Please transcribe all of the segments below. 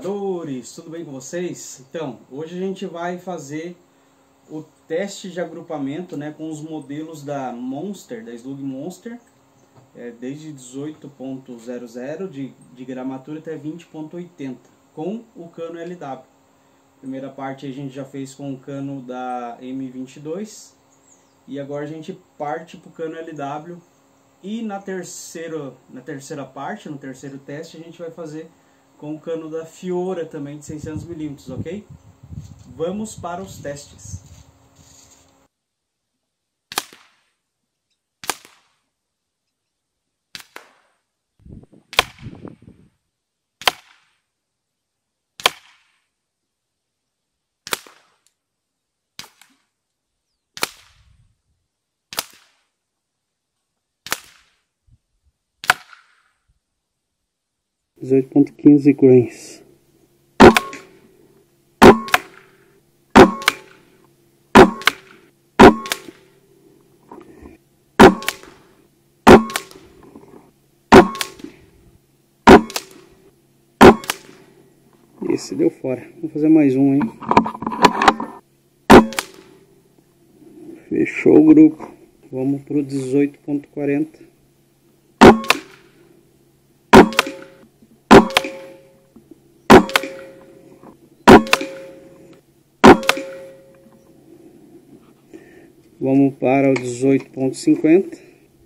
pescadores, tudo bem com vocês? Então, hoje a gente vai fazer o teste de agrupamento, né, com os modelos da Monster, da Slug Monster, desde 18.00 de gramatura até 20.80, com o cano LW. Primeira parte a gente já fez com o cano da M22 e agora a gente parte para o cano LW. E na terceira parte, no terceiro teste, a gente vai fazer com o cano da Fiora também de 600 mm, ok? Vamos para os testes. (18.15 grains). Esse deu fora. Vou fazer mais um, hein? Fechou o grupo. Vamos pro 18.40. Vamos para o 18.50.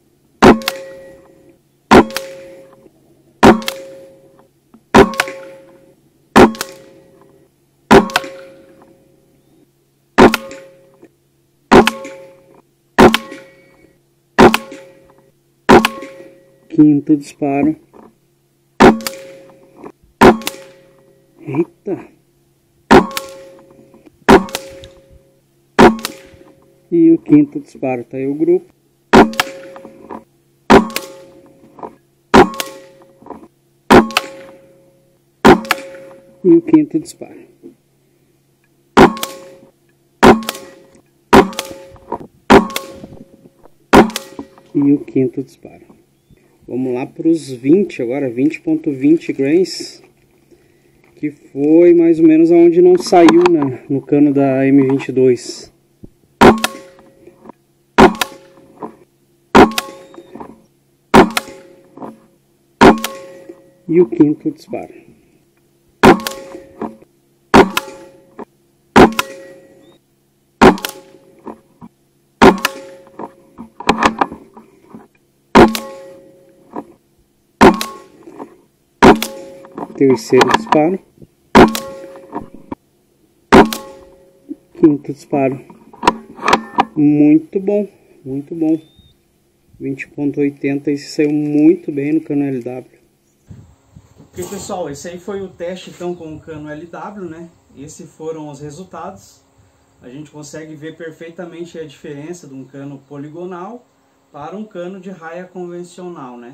Quinto disparo. Eita! E o quinto disparo, tá aí o grupo. E o quinto disparo. E o quinto disparo. Vamos lá para os 20 agora, 20.20 grains. Que foi mais ou menos aonde não saiu, né, no cano da M22. E o quinto disparo. Terceiro disparo. Quinto disparo. Muito bom, muito bom. 20.80, esse saiu muito bem no cano LW. Ok, pessoal, esse aí foi o teste então com o cano LW, né? Esses foram os resultados. A gente consegue ver perfeitamente a diferença de um cano poligonal para um cano de raia convencional, né?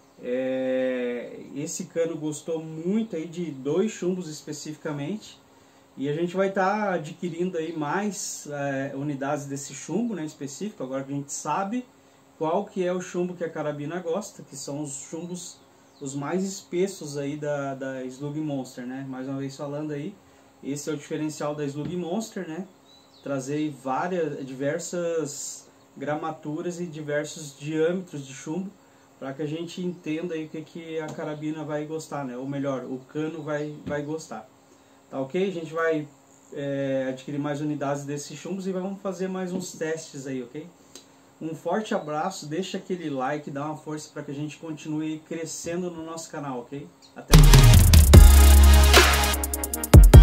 Esse cano gostou muito aí de 2 chumbos especificamente, e a gente vai estar adquirindo aí mais unidades desse chumbo, né, específico. Agora que a gente sabe qual que é o chumbo que a carabina gosta, que são os chumbos os mais espessos aí da Slug Monster, né? Mais uma vez falando aí, esse é o diferencial da Slug Monster, né? Trazer diversas gramaturas e diversos diâmetros de chumbo para que a gente entenda aí o que a carabina vai gostar, né? Ou melhor, o cano vai gostar. Tá ok? A gente vai adquirir mais unidades desses chumbos e vamos fazer mais uns testes aí, ok? Um forte abraço, deixa aquele like, dá uma força para que a gente continue crescendo no nosso canal, ok? Até mais.